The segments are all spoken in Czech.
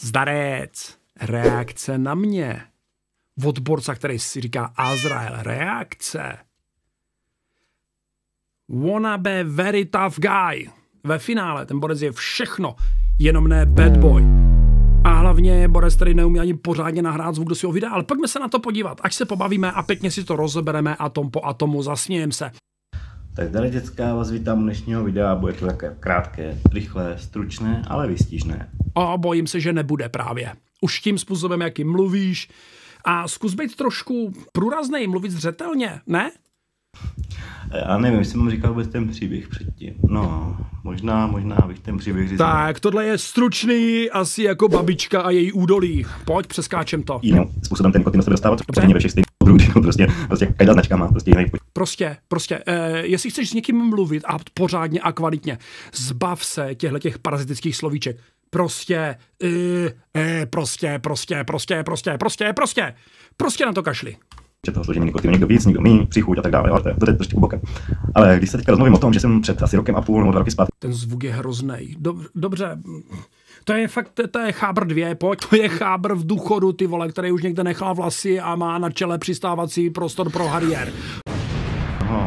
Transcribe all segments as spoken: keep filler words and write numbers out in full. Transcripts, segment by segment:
Zdarec, reakce na mě. Odborca, který si říká Azrael, reakce. Wanna be very tough guy. Ve finále ten borec je všechno, jenom ne bad boy. A hlavně borec, který neumí ani pořádně nahrát zvuk do svého videa, ale pojďme se na to podívat, až se pobavíme a pěkně si to rozebereme atom po atomu, zasmějem se. Tak tady děcka, vás vítám u dnešního videa, bude to také krátké, rychlé, stručné, ale výstižné. A bojím se, že nebude právě. Už tím způsobem, jakým mluvíš. A zkus být trošku průraznej, mluvit zřetelně, ne? Já nevím, jestli mám říkal vůbec ten příběh předtím. No, možná, možná bych ten příběh říkal. Tak, tohle je stručný, asi jako babička a její údolí. Pojď, přeskáčem to. Jiným způsobem ten nikotin do sebe dostávat, protože ve všech stejných odrůdů, prostě, prostě každá značka má prostě jiný. Prostě, prostě, eh, jestli chceš s někým mluvit a pořádně a kvalitně, zbav se těchto parazitických slovíček. Prostě, uh, eh, prostě, prostě, prostě, prostě, prostě, prostě, prostě na to kašli. Že toho složení nikotinu někdo víc, někdo méně, příchuť a tak dále, ale to je, to je trošku bokem. Ale když se teďka rozmluvím o tom, že jsem před asi rokem a půl nebo dva roky zpátky. Ten zvuk je hroznej. Dob, dobře, to je fakt, to je chábr dvě, pojď, to je chábr v důchodu, ty vole, který už někde nechal vlasy a má na čele přistávací prostor pro Harrier. Aha.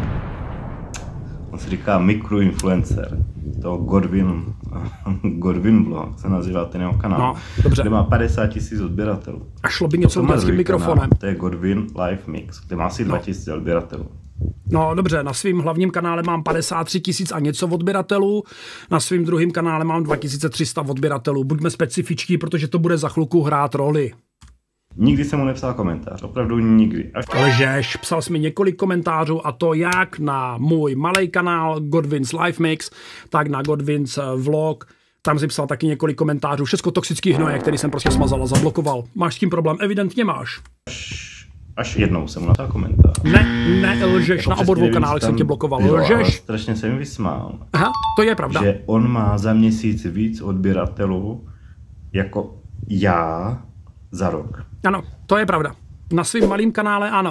On se říká mikroinfluencer. To Godwin, Godwin Vlog se nazývá ten jeho kanál, no, dobře. Kde má padesát tisíc odběratelů. A šlo by něco udělat s tím mikrofonem. Kanál, to je Godwin Live Mix, kde má asi no. dva tisíce odběratelů. No dobře, na svým hlavním kanále mám padesát tři tisíc a něco odběratelů, na svým druhým kanále mám dva tisíce tři sta odběratelů. Buďme specifičtí, protože to bude za chvilku hrát roli. Nikdy jsem mu nepsal komentář, opravdu nikdy. Až... Lžeš, psal jsi mi několik komentářů a to jak na můj malý kanál Godwin's Live Mix, tak na Godwin's Vlog. Tam si psal taky několik komentářů, všechno toxický hnoje, který jsem prostě smazal a zablokoval. Máš s tím problém? Evidentně máš. Až, až jednou jsem mu napsal komentář. Ne, ne, lžeš, jako na obou dvou kanálech jsem tě blokoval. Bylo, lžeš. Strašně jsem vysmál. Aha, to je pravda. Že on má za měsíc víc odběratelů jako já za rok. Ano, to je pravda. Na svým malým kanále ano.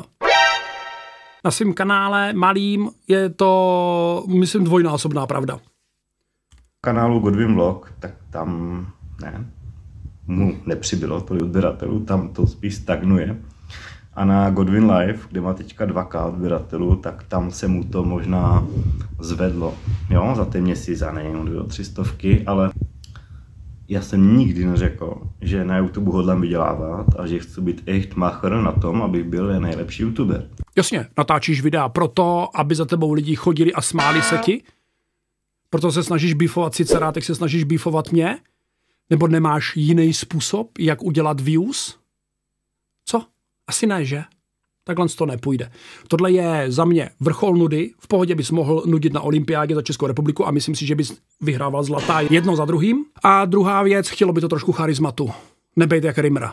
Na svým kanále malým je to, myslím, dvojnásobná pravda. Kanálu Godwin Vlog, tak tam ne, mu nepřibylo tolik odběratelů, tam to spíš stagnuje. A na Godwin Live, kde má teďka dva ká odběratelů, tak tam se mu to možná zvedlo. Jo, za ten měsíc, za nevím, do třistovky, ale já jsem nikdy neřekl, že na YouTube hodlám vydělávat a že chci být echt macher na tom, abych byl nejlepší YouTuber. Jasně, natáčíš videa proto, aby za tebou lidi chodili a smáli se ti? Proto se snažíš bífovat sice rád, tak se snažíš bífovat mě? Nebo nemáš jiný způsob, jak udělat views? Co? Asi ne, že? Takhle to nepůjde. Tohle je za mě vrchol nudy. V pohodě bys mohl nudit na olympiádě za Českou republiku a myslím si, že bys vyhrával zlatá jedno za druhým. A druhá věc, chtělo by to trošku charizmatu. Nebejt jak Rimra.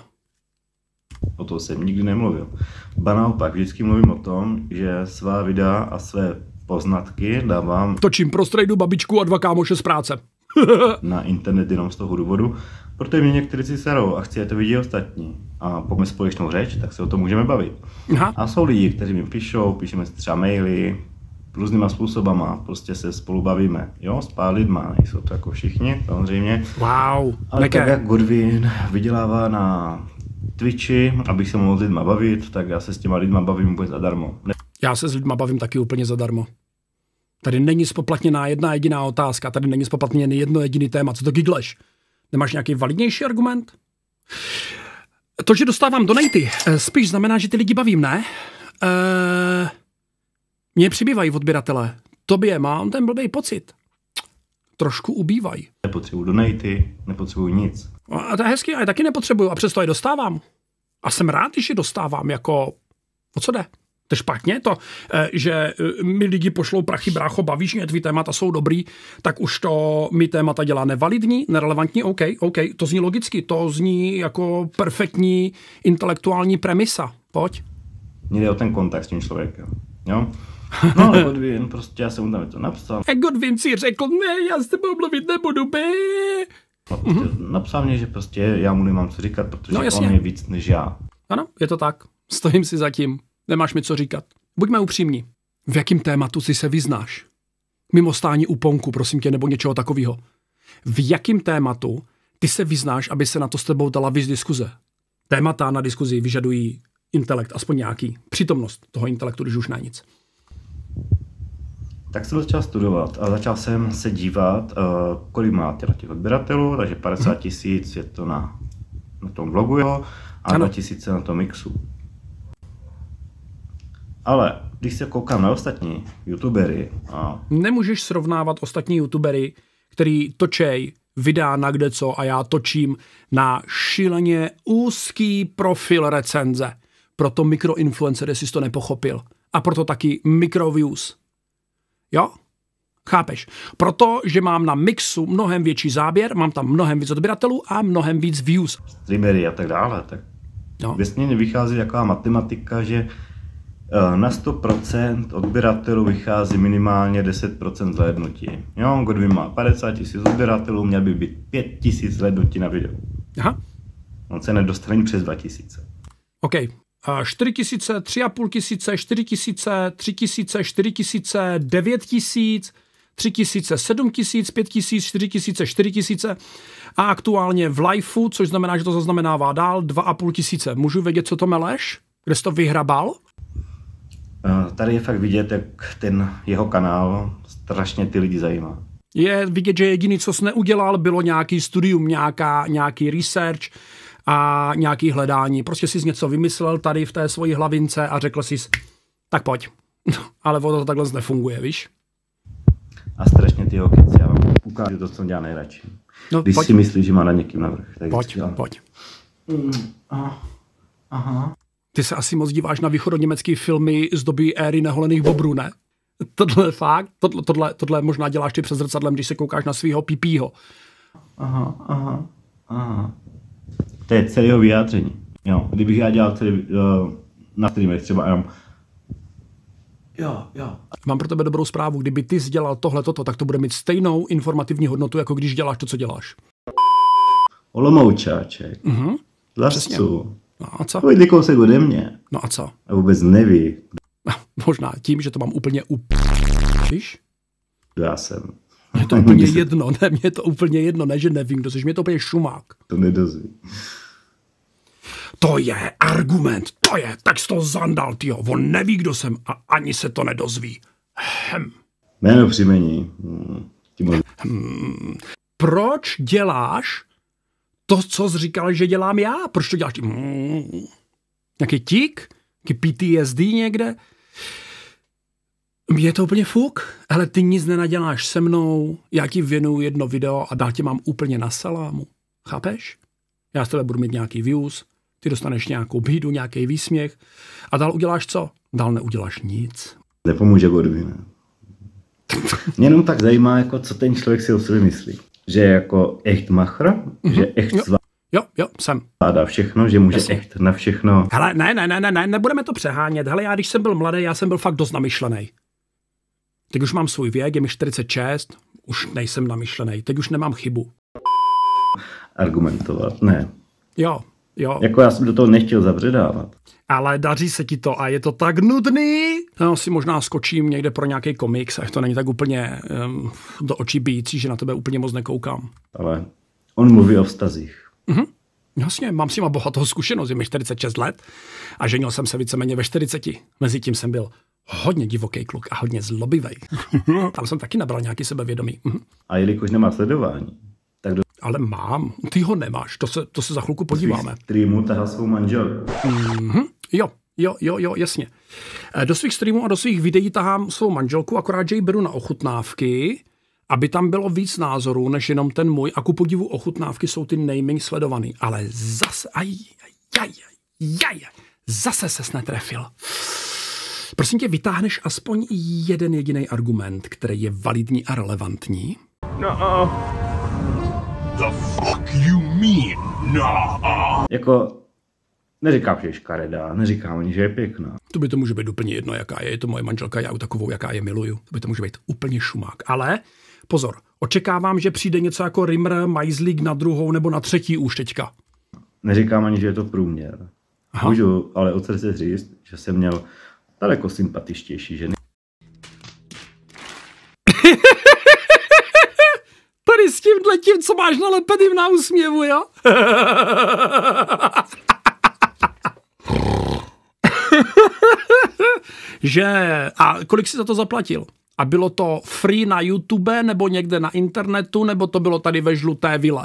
O to jsem nikdy nemluvil. Ba naopak, vždycky mluvím o tom, že svá videa a své poznatky dávám... Točím pro strejdu, babičku a dva kámoše z práce. na internet jenom z toho důvodu, protože mě někteří si serou a chci, to vidět ostatní. A pokud jsme společnou řeč, tak se o tom můžeme bavit. Aha. A jsou lidi, kteří mi píšou, píšeme si třeba maily, různýma způsobama, prostě se spolu bavíme. Jo, s pár lidma, nejsou to jako všichni, samozřejmě. Wow. Ale Neké. Tak jak Godwin vydělává na Twitchi, abych se mohl s lidma bavit, tak já se s těma lidma bavím úplně zadarmo. Ne- já se s lidma bavím taky úplně zadarmo. Tady není spoplatněná jedna jediná otázka, tady není spoplatněný jedno jediný téma. Co to gigleš? Nemáš nějaký validnější argument? To, že dostávám donaty, spíš znamená, že ty lidi bavím, ne? Eee, mně přibývají odběratele. Tobě mám ten blbej pocit. Trošku ubývají. Nepotřebuji donaty, nepotřebuji nic. A to je hezky, a já taky nepotřebuju a přesto je dostávám. A jsem rád, když je dostávám, jako... O co jde? To je špatně, to, že mi lidi pošlou prachy, brácho, bavíš mě, tvý témata jsou dobrý, tak už to mi témata dělá nevalidní, nerelevantní, OK, OK, to zní logicky, to zní jako perfektní intelektuální premisa, pojď. Mně jde o ten kontakt s tím člověkem, jo? No ale Godwin, prostě já jsem mu tam to napsal. A Godwin si řekl, ne, já s tebou mluvit nebudu, be. No, prostě mm-hmm. Napsal mě, že prostě já mu nemám co říkat, protože no, on je víc než já. Ano, je to tak, stojím si za tím. Nemáš mi co říkat. Buďme upřímní. V jakém tématu si se vyznáš? Mimo stání u ponku, prosím tě, nebo něčeho takového. V jakém tématu ty se vyznáš, aby se na to s tebou dala víc diskuze. Témata na diskuzi vyžadují intelekt, aspoň nějaký. Přítomnost toho intelektu, když už na nic. Tak jsem začal studovat a začal jsem se dívat, uh, kolik má těch odběratelů, takže padesát tisíc je to na, na tom blogu jeho a dva tisíce na tom Mixu. Ale když se koukám na ostatní youtubery a... Nemůžeš srovnávat ostatní youtubery, který točej videa na kde co a já točím na šíleně úzký profil recenze. Proto mikroinfluencer, jestli jsi to nepochopil. A proto taky microviews. Jo? Chápeš? Protože mám na Mixu mnohem větší záběr, mám tam mnohem víc odběratelů a mnohem víc views. Streamery a tak dále. Tak no. Vesměně vychází taková matematika, že na sto procent odběratelů vychází minimálně deset procent zhlédnutí. Jo, Godwin má padesát tisíc odběratelů, měl by být pět tisíc zhlédnutí na video. Aha. On se nedostane přes dva tisíce. OK. čtyři tisíce, tři a půl tisíce, čtyři tisíce, tři tisíce, čtyři tisíce, devět tisíc, tři tisíce, sedm tisíc, pět tisíc, čtyři tisíce, čtyři tisíce a aktuálně v liveu, což znamená, že to zaznamenává dál, dva a půl tisíce. Můžu vědět, co to meleš? Kde jsi to vyhrabal? Tady je fakt vidět, jak ten jeho kanál strašně ty lidi zajímá. Je vidět, že jediný, co jsi neudělal, bylo nějaký studium, nějaká, nějaký research a nějaký hledání. Prostě jsi něco vymyslel tady v té svojí hlavince a řekl jsi, tak pojď. Ale to takhle nefunguje, víš? A strašně ty jeho keci, já vám ukážu to, co on dělá nejradši. No, když pojď. Si myslí, že má na někým navrch. Pojď, pojď. Mm, aha, aha. Ty se asi moc díváš na východoněmecké filmy z doby éry neholených bobrů, ne? Tohle fakt, tohle, tohle, tohle možná děláš ty před zrcadlem, když se koukáš na svýho pipího. Aha, aha, aha. To je celého vyjádření. Jo, kdybych já dělal celý, uh, na streamech třeba jenom jo, jo. Mám pro tebe dobrou zprávu, kdyby ty dělal tohle, toto, tak to bude mít stejnou informativní hodnotu, jako když děláš to, co děláš. Olomoučáček. Mhm. Lascu. No a co? Pojď kousek ode mě. No a co? A vůbec neví. Možná tím, že to mám úplně up... Víš? Já jsem. Mně to úplně jedno, ne, mně je to úplně jedno, ne, že nevím, kdo jsi, mě to úplně šumák. To nedozví. To je argument, to je, tak jsi to zandal, tyjo, on neví, kdo jsem a ani se to nedozví. Hm. Jméno příjmení. Hmm. Hmm. Proč děláš to, co jsi říkal, že dělám já? Proč to děláš? Hmm. Nějaký tík? Nějaký P T S D někde? Je to úplně fuk, ale ty nic nenaděláš se mnou, já ti věnuju jedno video a dál tě mám úplně na salámu. Chápeš? Já z tebe budu mít nějaký views, ty dostaneš nějakou bídu, nějaký výsměch a dál uděláš co? Dál neuděláš nic. Nepomůže Godwin. Mě jenom tak zajímá, jako, co ten člověk si o sobě myslí. Že je jako echt machr, mm-hmm. že echt jo. Jo, jo, jsem. Zvládá všechno, že může Jasně. echt na všechno. Hele, ne, ne, ne, ne, ne, nebudeme to přehánět. Hele, já když jsem byl mladý, já jsem byl fakt dost namyšlený. Teď už mám svůj věk, je mi čtyřicet šest, už nejsem namyšlený, teď už nemám chybu. Argumentovat, ne. Jo, jo. Jako já jsem do toho nechtěl zabředávat. Ale daří se ti to a je to tak nudný. No, si možná skočím někde pro nějaký komiks, ach to není tak úplně um, do očí bijící, že na tebe úplně moc nekoukám. Ale on mluví o vztazích. Mhm. Jasně, mám s nima bohatou zkušenost, je mi čtyřicet šest let a ženil jsem se víceméně ve čtyřiceti. Mezitím jsem byl hodně divoký kluk a hodně zlobivej. Tam jsem taky nabral nějaký sebevědomí. Mhm. A jelikož nemá sledování, tak do... Ale mám, ty ho nemáš, to se, to se za chvilku podíváme. Do streamu tahal svou manželku. Mhm. Jo, jo, jo, jo, jasně. Do svých streamů a do svých videí tahám svou manželku, akorát, že ji beru na ochutnávky, aby tam bylo víc názorů, než jenom ten můj. A ku podivu ochutnávky jsou ty nejméně sledovaný. Ale zase, aj, aj, aj, aj, zase ses netrefil. Prosím tě, vytáhneš aspoň jeden jediný argument, který je validní a relevantní? No. The fuck you mean? No. Jako, neříkám, že je škaredá, neříkám ani, že je pěkná. To by to může být úplně jedno, jaká je. Je to moje manželka, já ju takovou, jaká je miluju. To by to může být úplně šumák. Ale pozor, očekávám, že přijde něco jako Rimmer, Majzlík na druhou nebo na třetí už teďka. Neříkám ani, že je to průměr. Aha. Můžu ale od srdce říct, že jsem měl daleko sympatičtější ženy. Tady s tímhle tím, co máš nalepený na úsměvu, jo? Že, a kolik jsi za to zaplatil? A bylo to free na YouTube, nebo někde na internetu, nebo to bylo tady ve žluté vile?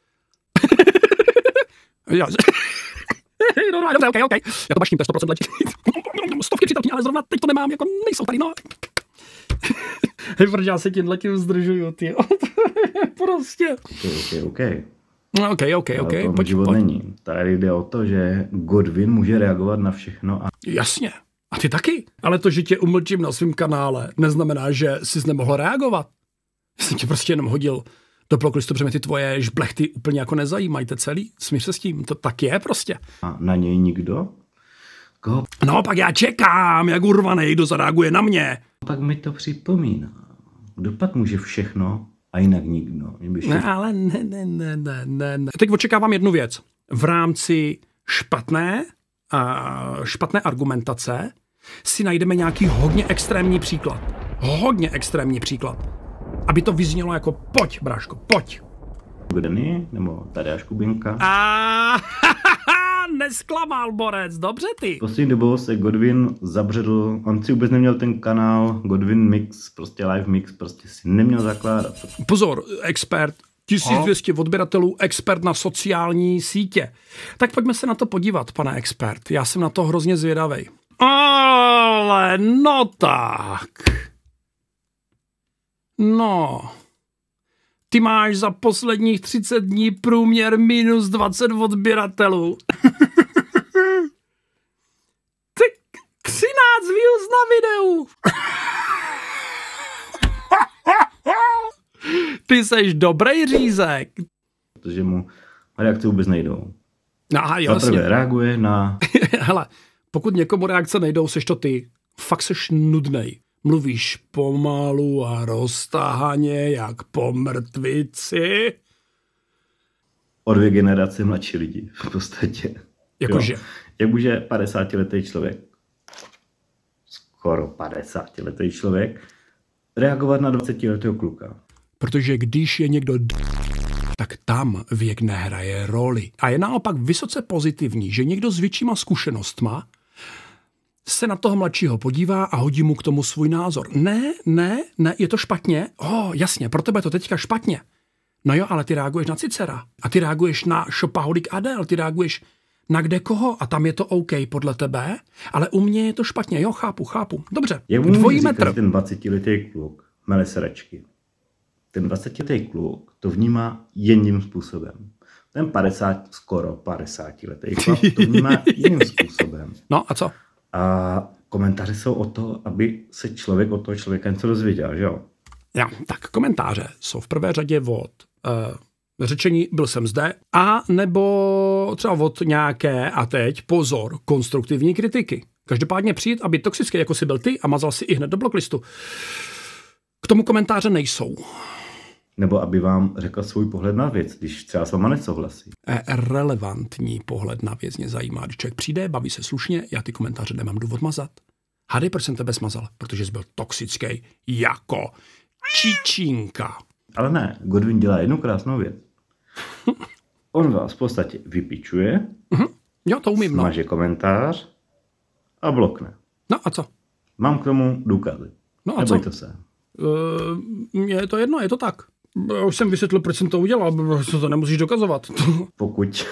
No, no, dobře, okej, okej. Já to baštím, to je sto procent léčí. Stovky přítelkyně, ale zrovna teď to nemám, jako nejsou tady, no. Protože já se tímhletím zdržuju, ty. Prostě. Okej, okej. No, okej, okej, okej. Pojď, život pojď. Není. Tady jde o to, že Godwin může reagovat na všechno. A... Jasně. A ty taky. Ale to, že tě umlčím na svém kanále, neznamená, že jsi nemohl reagovat. Já jsem tě prostě jenom hodil do bloklistu, protože ty tvoje žblechty úplně jako nezajímají, to celý. Smíř se s tím, to tak je prostě. A na něj nikdo? Koho? No, pak já čekám, jak urvanej, kdo zareaguje na mě. Pak mi to připomíná. Kdo pak může všechno a jinak nikdo? Všech... Ne, ale ne, ne, ne, ne, ne, ne. Teď očekávám jednu věc. V rámci špatné, uh, špatné argumentace si najdeme nějaký hodně extrémní příklad. Hodně extrémní příklad. Aby to vyznělo jako pojď, bráško, pojď. Gdeny, nebo Tadeáš Kubinka. A nesklamal borec, dobře ty. Poslední dobou se Godwin zabředl, on si vůbec neměl ten kanál Godwin Mix, prostě live mix, prostě si neměl zakládat. Pozor, expert, tisíc dvě stě odběratelů, expert na sociální sítě. Tak pojďme se na to podívat, pane expert, já jsem na to hrozně zvědavej. Ale no tak. No. Ty máš za posledních třicet dní průměr minus dvacet odběratelů. Ty třináct views na videu. Ty seš dobrý řízek. Protože mu reakce vůbec nejdou. Aha, jasně. Zaprvé reaguje na... Hele, pokud někomu reakce nejdou, seš to ty. Fakt seš nudnej. Mluvíš pomalu a roztáhaně, jak po mrtvici. O dvě generace mladší lidi v podstatě. Jakože? Jak může padesátiletý člověk, skoro padesátiletý člověk, reagovat na dvacetiletého kluka? Protože když je někdo d... tak tam věk nehraje roli. A je naopak vysoce pozitivní, že někdo s většíma zkušenostma se na toho mladšího podívá a hodí mu k tomu svůj názor. Ne, ne, ne, je to špatně. Oh, jasně, pro tebe je to teďka špatně. No jo, ale ty reaguješ na Cicera. A ty reaguješ na Šopaholik Adel, ty reaguješ na kde koho a tam je to OK podle tebe, ale u mě je to špatně. Jo, chápu, chápu. Dobře, dvojí metr. Ten dvacetiletý kluk mele sračky. Ten dvacetiletý kluk to vnímá jedním způsobem. Ten padesát, skoro padesátiletý kluk to vnímá jiným způsobem. No a co? A komentáře jsou o to, aby se člověk od toho člověka něco dozvěděl, že jo? Ja, tak komentáře jsou v prvé řadě od uh, řečení byl jsem zde a nebo třeba od nějaké, a teď pozor, konstruktivní kritiky. Každopádně přijít a být toxický, jako jsi byl ty a mazal si i hned do blocklistu. K tomu komentáře nejsou. Nebo aby vám řekl svůj pohled na věc, když třeba s váma nesouhlasí. Relevantní pohled na věc mě zajímá. Když člověk přijde, baví se slušně, já ty komentáře nemám důvod mazat. Hádej, proč jsem tebe smazal? Protože jsi byl toxický jako čičínka. Ale ne, Godwin dělá jednu krásnou věc. On vás v podstatě vypičuje, uh-huh. Jo, to umím, smaže no. komentář a blokne. No a co? Mám k tomu důkazy. No a Nebojte co? se. Uh, je to jedno, je to tak. Já už jsem vysvětlil, proč jsem to udělal, co to nemusíš dokazovat. Pokud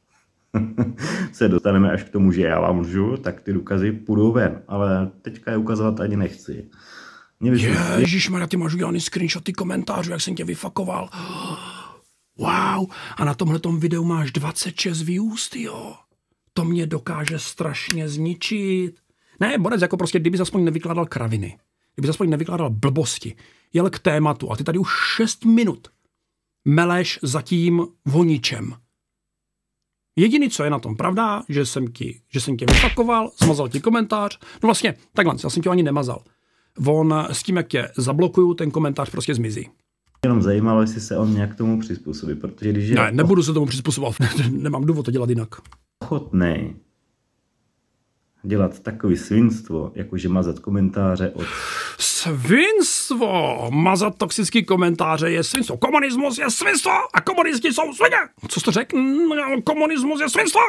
se dostaneme až k tomu, že já vám lžu, tak ty důkazy půjdou ven, ale teďka je ukazovat ani nechci. Ježišmarja, ty máš udělaný screenshoty komentářů, jak jsem tě vyfakoval. Wow, a na tomhletom videu máš dvacet šest views, tyjo. To mě dokáže strašně zničit. Ne, borec, jako prostě, kdyby aspoň nevykládal kraviny. Kdyby aspoň nevykládal blbosti. Jel k tématu a ty tady už šest minut meleš zatím o ničem. Jediný, co je na tom pravda, že jsem ti, že jsem tě vyfakoval, smazal ti komentář. No vlastně, takhle, já jsem tě ani nemazal. On s tím, jak tě zablokuju, ten komentář prostě zmizí. Jenom zajímalo, jestli se on nějak tomu přizpůsobí, protože když je... Ne, nebudu se tomu přizpůsobovat, nemám důvod to dělat jinak. Ochotnej dělat takový svinstvo, jakože mazat komentáře od svinstvo. Mazat toxický komentáře je svinstvo. Komunismus je svinstvo a komunisti jsou svině. Co jsi to řekl? Komunismus je svinstvo.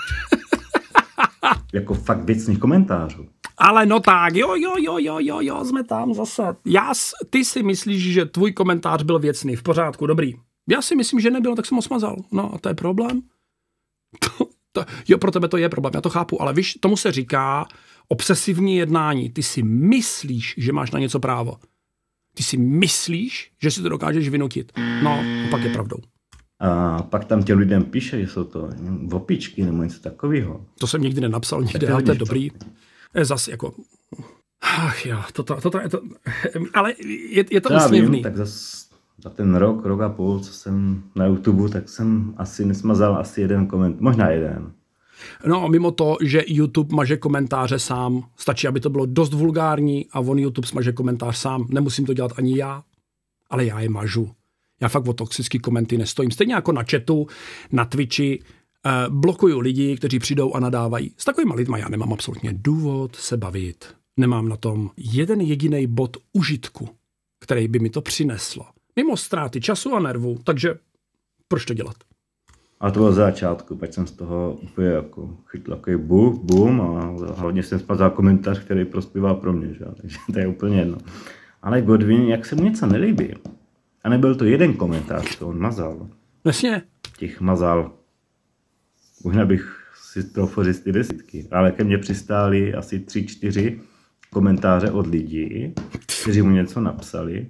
Jako fakt věcných komentářů. Ale no tak, jo, jo, jo, jo, jo, jo, jsme tam zase. Já, ty si myslíš, že tvůj komentář byl věcný, v pořádku, dobrý. Já si myslím, že nebyl, tak jsem ho smazal. No a to je problém. To, to, jo, pro tebe to je problém, já to chápu, ale víš, tomu se říká obsesivní jednání. Ty si myslíš, že máš na něco právo. Ty si myslíš, že si to dokážeš vynutit. No, opak je pravdou. A pak tam těm lidem píše, že jsou to opičky nebo něco takového. To jsem nikdy nenapsal, nikdy, ale to je dobrý. Je zase jako... Ach jo, to, to, to, to, to, ale je, je to úsměvný. Vím, tak zase za ten rok, rok a půl, co jsem na YouTube, tak jsem asi nesmazal asi jeden koment, možná jeden. No mimo to, že YouTube maže komentáře sám, stačí, aby to bylo dost vulgární a on YouTube smaže komentář sám. Nemusím to dělat ani já, ale já je mažu. Já fakt o toxický komenty nestojím. Stejně jako na chatu, na Twitchi, eh, blokuju lidi, kteří přijdou a nadávají. S takovýma lidma já nemám absolutně důvod se bavit. Nemám na tom jeden jediný bod užitku, který by mi to přineslo. Mimo ztráty času a nervů, takže proč to dělat? A to bylo z začátku, pak jsem z toho úplně jako chytl takový boom, boom a hlavně jsem spazal komentář, který prospíval pro mě, že? Takže to je úplně jedno. Ale Godwin, jak se mu něco nelíbí, a nebyl to jeden komentář, co on mazal. Jasně. Těch mazal, možná bych si trochu říct ty desítky, ale ke mně přistály asi tři, čtyři komentáře od lidí, kteří mu něco napsali.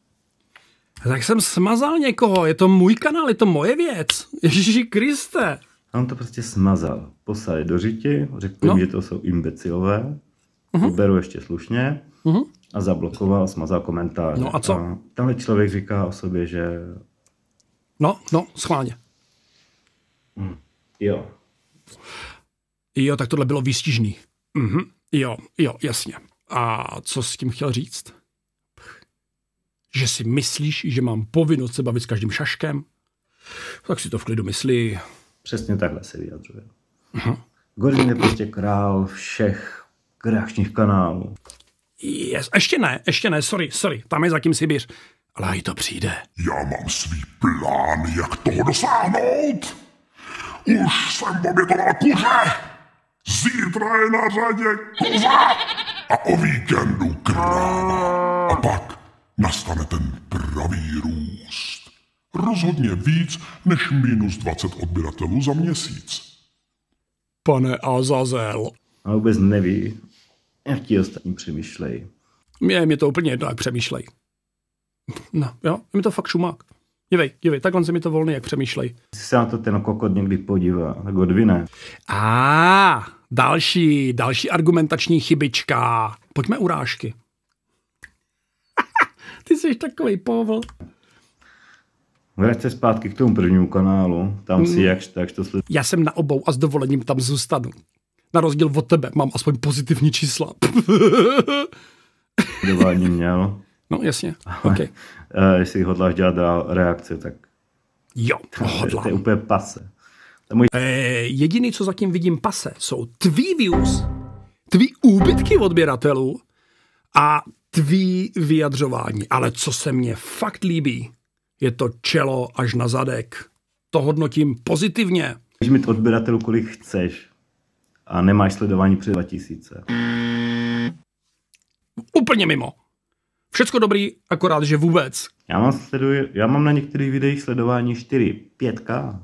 Tak jsem smazal někoho, je to můj kanál, je to moje věc. Ježíši Kriste. A on to prostě smazal. Poslali do řiti, řekl no. že to jsou imbecilové, uh-huh. beru ještě slušně uh-huh. a zablokoval, smazal komentáře. No a co? A tenhle člověk říká o sobě, že... No, no, schválně. Mm. Jo. Jo, tak tohle bylo výstižný. Mhm. Jo, jo, jasně. A co s tím chtěl říct? Že si myslíš, že mám povinnost se bavit s každým šaškem? Tak si to v klidu myslí. Přesně takhle se vyjadřuje. Uh-huh. Godwin je prostě král všech reakčních kanálů. Yes. Ještě ne, ještě ne, sorry, sorry, tam je zatím Sibiř. Ale i to přijde. Já mám svý plán, jak toho dosáhnout. Už jsem obětoval kuře. Zítra je na řadě koza. A o víkendu kráva. A pak nastane ten pravý růst. Rozhodně víc než minus dvacet odběratelů za měsíc. Pane Azazel. A vůbec neví, jak ti ostatní přemýšlejí. Mě, mě to úplně jedno, jak přemýšlej. No, jo, je mi to fakt šumák. Dívej, dívej, takhle se mi to volný, jak přemýšlej. Jsi se na to ten kokot někdy podívá, tak Godwine. A další, další argumentační chybička. Pojďme urážky. Ty jsi takovej povol. Vrať se zpátky k tomu prvnímu kanálu, tam si jakž tak to sled... Já jsem na obou a s dovolením tam zůstanu. Na rozdíl od tebe mám aspoň pozitivní čísla. Dování měl. No jasně, ale, okay. uh, jestli hodláš dělat dál reakce, tak... Jo, hodlám. To je úplně pase. To můj... e, jediný, co zatím vidím pase, jsou tvý views, tvý úbytky odběratelů a tvý vyjadřování. Ale co se mně fakt líbí, je to čelo až na zadek. To hodnotím pozitivně. Můžeš mít odběratelů, kolik chceš a nemáš sledování přes dva tisíce. Úplně mimo. Všecko dobrý, akorát, že vůbec. Já mám, sleduji, já mám na některých videích sledování čtyři, pět ká.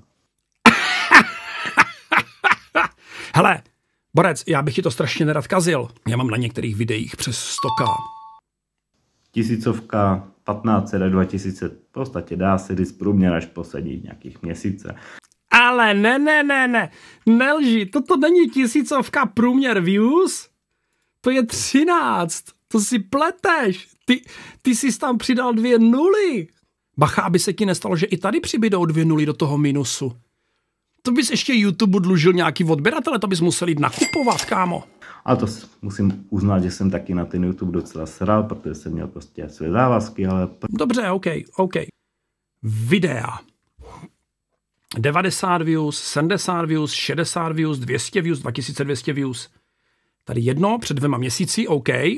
Hele, Borec, já bych ti to strašně nerad kazil. Já mám na některých videích přes sto ká. Tisícovka, patnáct set, dva tisíce, v podstatě dá se říct průměr až poslední nějakých měsíce. Ale ne, ne, ne, ne, nelži, toto není tisícovka průměr views, to je třináct, to si pleteš, ty, ty jsi tam přidal dvě nuly. Bacha, aby se ti nestalo, že i tady přibydou dvě nuly do toho minusu. To bys ještě YouTube dlužil nějaký odběratele, to bys musel jít nakupovat, kámo. Ale to musím uznat, že jsem taky na ten YouTube docela sral, protože jsem měl prostě své závazky, ale... Dobře, OK, OK. Videa. devadesát views, sedmdesát views, šedesát views, dvě stě views, dva tisíce dvě stě views. Tady jedno před dvěma měsíci, OK.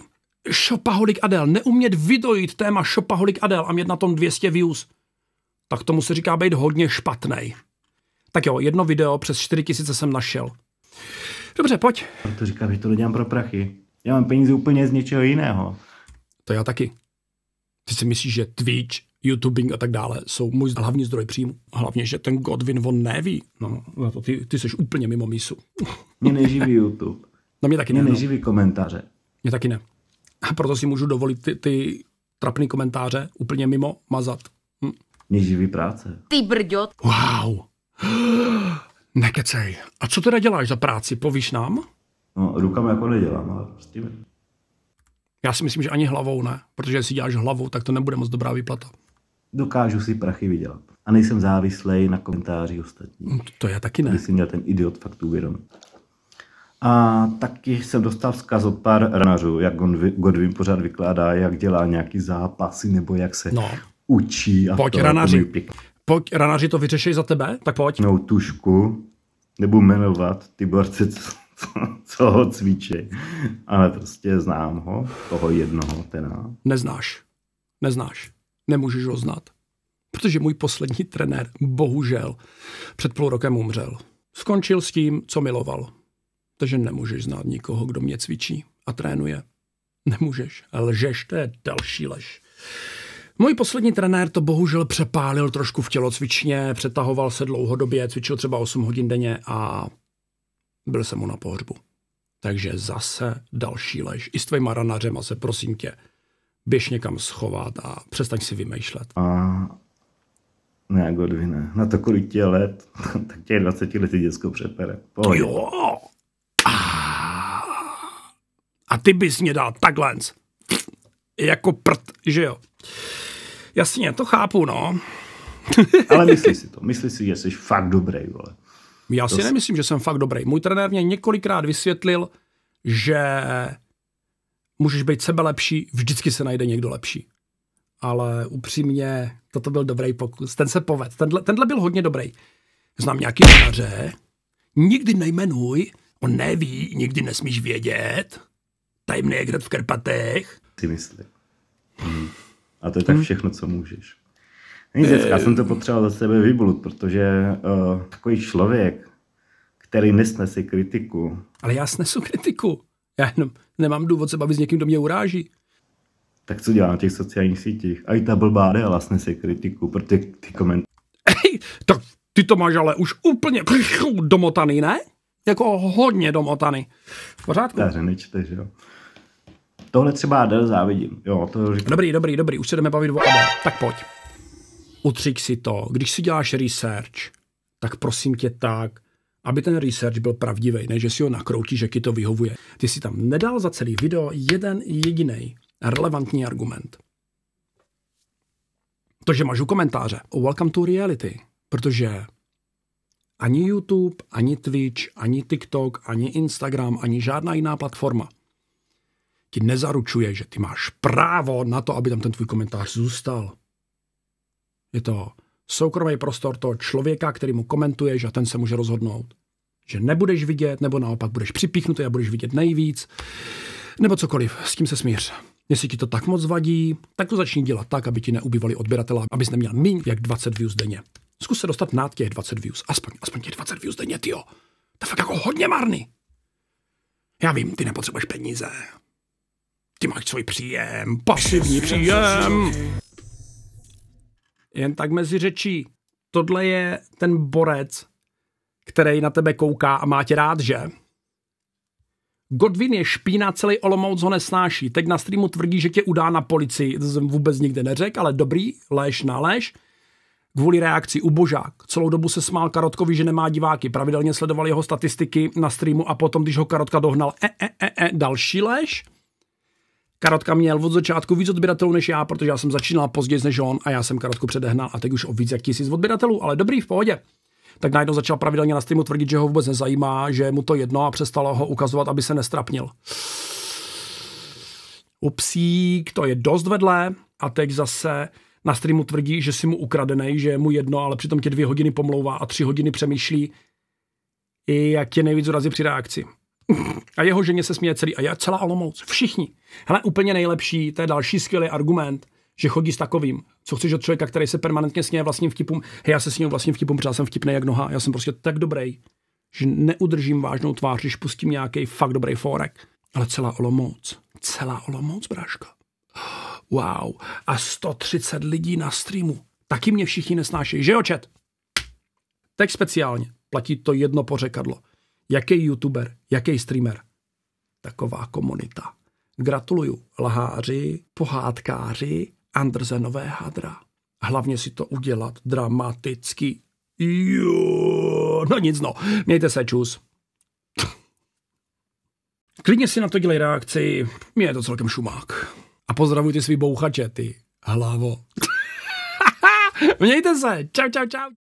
Shopaholic Adel, neumět vydojit téma Shopaholic Adel a mít na tom dvě stě views, tak tomu se říká být hodně špatnej. Tak jo, jedno video přes čtyři tisíce jsem našel. Dobře, pojď. To říkám, že to nedělám pro prachy. Já mám peníze úplně z něčeho jiného. To já taky. Ty si myslíš, že Twitch, YouTubing a tak dále jsou můj hlavní zdroj příjmu. Hlavně, že ten Godwin, on neví. No, to ty, ty jsi úplně mimo mísu. Mě neživí YouTube. No mě taky mě ne. Mě neživí komentáře. Mě taky ne. A proto si můžu dovolit ty, ty trapný komentáře úplně mimo mazat. Hm. Mě živí práce. Ty brďo. Wow. Nekecej. A co teda děláš za práci? Povíš nám? No, rukama jako nedělám, ale prostě... Já si myslím, že ani hlavou ne. Protože jestli děláš hlavou, tak to nebude moc dobrá výplata. Dokážu si prachy vydělat. A nejsem závislej na komentáři ostatní. To já taky ne. Když si měl ten idiot fakt uvědomit. A taky jsem dostal vzkaz od pár ranařů, jak Godwin pořád vykládá, jak dělá nějaký zápasy, nebo jak se no. učí. A pojď, to, ranaři. Pojď, ranaři to vyřešej za tebe, tak pojď. No tušku, nebudu jmenovat ty borce, co, co, co ho cvičí, ale prostě znám ho, toho jednoho teda. Neznáš. Neznáš. Nemůžeš ho znát. Protože můj poslední trenér, bohužel, před půl rokem umřel. Skončil s tím, co miloval. Takže nemůžeš znát nikoho, kdo mě cvičí a trénuje. Nemůžeš. Lžeš, to je další lež. Můj poslední trenér to bohužel přepálil trošku v tělocvičně, přetahoval se dlouhodobě, cvičil třeba osm hodin denně a byl jsem mu na pohřbu. Takže zase další lež. I s tvojima ranařema se, prosím tě, běž někam schovat a přestaň si vymýšlet. A ne, Godwine, na to kolik tě let, tak tě dvacet letý děcko přepere. Pohodě. Jo. A ty bys mě dal takhle. Jako prd, že jo. Jasně, to chápu, no. Ale myslí si to. Myslí si, že jsi fakt dobrý, vole. Já si to nemyslím, že jsem fakt dobrý. Můj trenér mě několikrát vysvětlil, že můžeš být sebelepší, vždycky se najde někdo lepší. Ale upřímně, toto byl dobrý pokus. Ten se poved. Tenhle, tenhle byl hodně dobrý. Znám nějaký trenéře. Nikdy nejmenuj, on neví, nikdy nesmíš vědět. Tajemný egret v Karpatech. Si myslí. Hmm. A to je tak všechno, co můžeš. Nic, já jsem to potřeboval za sebe vyblut, protože uh, takový člověk, který nesnese kritiku. Ale já snesu kritiku. Já jenom nemám důvod se bavit s někým, kdo mě uráží. Tak co dělá na těch sociálních sítích? A i ta blbá Adela snese kritiku, protože ty komentáře. Ej, tak ty to máš ale už úplně domotaný, ne? Jako hodně domotaný. V pořádku? Já nečteš, jo. Tohle třeba Adel závidím. Jo, to říkám. Dobrý, dobrý, dobrý, už se jdeme bavit o Adel. Tak pojď. Utřik si to. Když si děláš research, tak prosím tě tak, aby ten research byl pravdivý, ne že si ho nakroutíš, že ti to vyhovuje. Ty si tam nedal za celý video jeden jediný relevantní argument. To, že máš u komentáře welcome to reality, protože ani YouTube, ani Twitch, ani TikTok, ani Instagram, ani žádná jiná platforma ti nezaručuje, že ty máš právo na to, aby tam ten tvůj komentář zůstal. Je to soukromý prostor toho člověka, který mu komentuješ a ten se může rozhodnout, že nebudeš vidět, nebo naopak budeš připíchnutý a budeš vidět nejvíc, nebo cokoliv, s tím se smíř. Jestli ti to tak moc vadí, tak to začni dělat tak, aby ti neubývali odběratele, abys neměl míň jak dvacet views denně. Zkus se dostat nad těch dvacet views, aspoň, aspoň těch dvacet views denně, tyjo. To je fakt jako hodně marný. Já vím, ty nepotřebuješ peníze. Ty máš svůj příjem, pasivní příjem. Jen tak mezi řečí, tohle je ten borec, který na tebe kouká a má tě rád, že? Godwin je špína, celý Olomouc ho nesnáší. Teď na streamu tvrdí, že tě udá na policii. To jsem vůbec nikde neřekl, ale dobrý, lež na lež. Kvůli reakci ubožák. Celou dobu se smál Karotkovi, že nemá diváky. Pravidelně sledoval jeho statistiky na streamu a potom, když ho Karotka dohnal, e, e, e, e, další lež. Karotka měl od začátku víc odběratelů než já, protože já jsem začínal později než on a já jsem Karotku předehnal a teď už o víc jak tisíc odběratelů, ale dobrý, v pohodě. Tak najednou začal pravidelně na streamu tvrdit, že ho vůbec nezajímá, že je mu to jedno a přestalo ho ukazovat, aby se nestrapnil. Upsík, to je dost vedle a teď zase na streamu tvrdí, že si mu ukradenej, že je mu jedno, ale přitom tě dvě hodiny pomlouvá a tři hodiny přemýšlí, i jak tě nejvíc urazí při reakci. A jeho ženě se směje celý. A já celá Olomouc. Všichni. Hele, úplně nejlepší, to je další skvělý argument, že chodí s takovým. Co chceš od člověka, který se permanentně směje vlastním vtipům? Hej, já se směju vlastním vtipům, protože já jsem vtipnej jak noha. Já jsem prostě tak dobrý, že neudržím vážnou tvář, když pustím nějaký fakt dobrý fórek. Ale celá Olomouc. Celá Olomouc, bráška. Wow. A sto třicet lidí na streamu. Taky mě všichni nesnášejí. Že jo, chat? Tak speciálně. Platí to jedno pořekadlo. Jaký youtuber, jaký streamer? Taková komunita. Gratuluju lháři, pohádkáři, Andersenové hadra. Hlavně si to udělat dramaticky. Jo, no nic no. Mějte se, čus. Klidně si na to dělej reakci. Mně je to celkem šumák. A pozdravuj ty svý bouchače, ty hlavo. Mějte se. Čau, čau, čau.